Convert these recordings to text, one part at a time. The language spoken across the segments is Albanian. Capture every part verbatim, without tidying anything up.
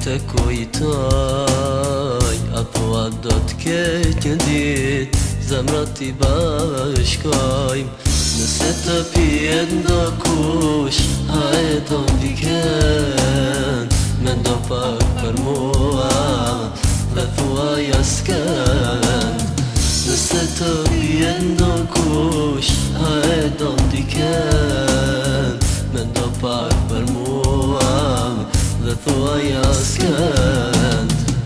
të kujtoj, apo a do t'ket një dit zemrat t'i bashkojmë. Nëse të pijet ndo kush, hajde do ndiken, mendo pak për mua dhe thua ja s'ken. Nëse të pijet ndo kush, hajde do ndiken, mendo pak për mua dhe thua ja s'ken.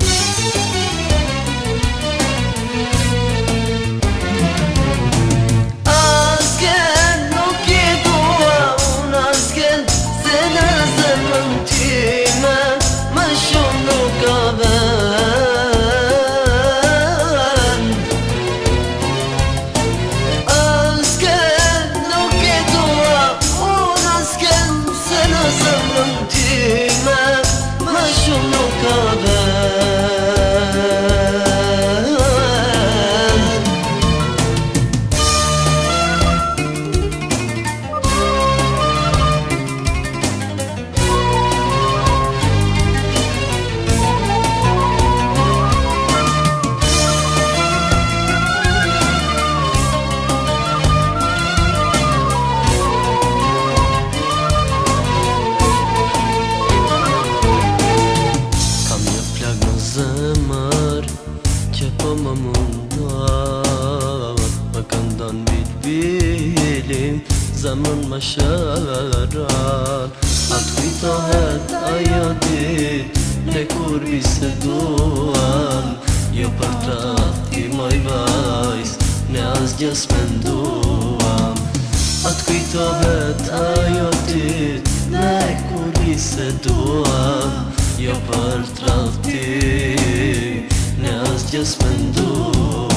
Që po më mundat, më këndon bit-bilim, zemrën më shëran. Atë kujtohet ajo dit, ne kur biseduam, jo për trahti moj vajz, ne asgjë s'menduam. Atë kujtohet ajo dit, ne kur biseduam, jo për trahti ne asgjë s'menduam.